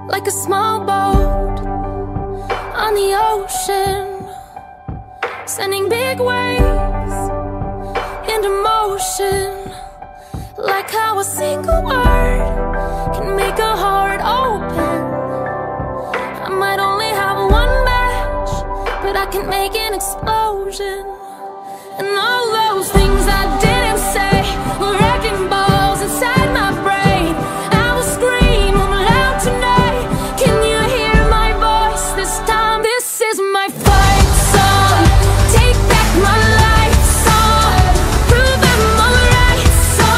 like a small boat on the ocean, sending big waves into motion. Like how a single word can make a heart open. I might only have one match, but I can make an explosion. And all those things I didn't say were wrecking balls inside my brain. I will scream loud tonight. Can you hear my voice this time? This is my fight song. Take back my life song. Prove I'm alright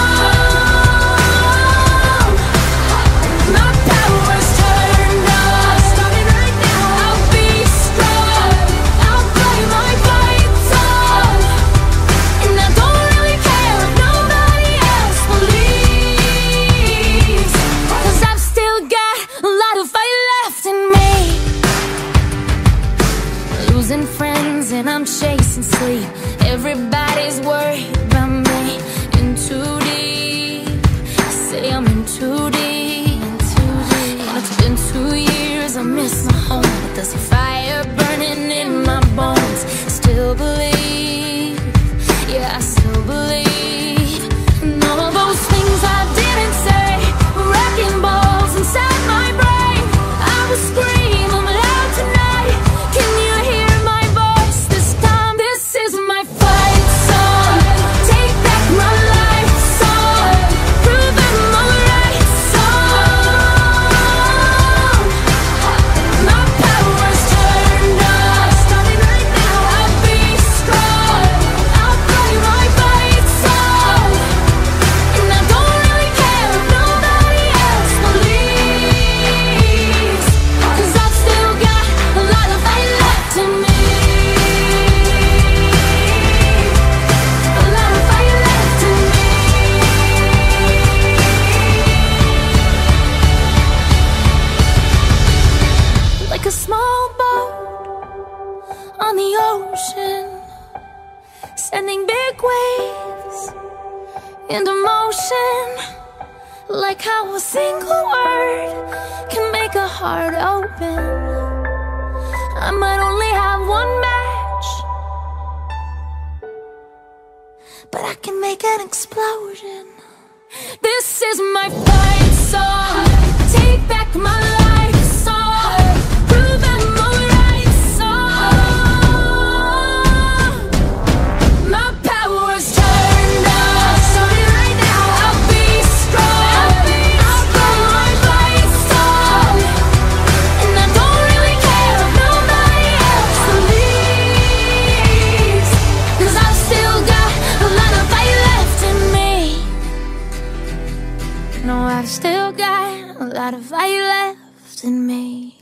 song. My power's turned on. Starting right now. I'll be strong. I'll play my fight song. And I don't really care if nobody else believes, 'cause I've still got a lot of fight left in me. Losing friends and I'm chasing sleep. Everybody's worried about me. In too deep. Say I'm in too deep. And it's been 2 years, I miss my home, but there's a fire burning in my bones. Still believe, yeah, I still believe. And all of those things I didn't say were wrecking balls inside my brain. I will scream loud tonight. Can you hear my voice this time? This is my fight song. Take back my life song. Prove I'm alright song. My power's turned on. Starting right now. I'll be strong. I'll play my fight song. And I don't really care if nobody else believes, 'cause I've still got a lot of fight left in me. A lot of fight left in me. Like a small boat on the ocean, sending big waves into motion. Like how a single word can make a heart open. I might only have one match, but I can make an explosion. This is my fight song. Take back my life song. Prove I'm alright song. My power's turned on. Starting right now. I'll be strong. I'll play my fight song. And I don't really care if nobody else believes, 'cause I've still got a lot of fight left in me. No, I've still got a lot of fight left in me.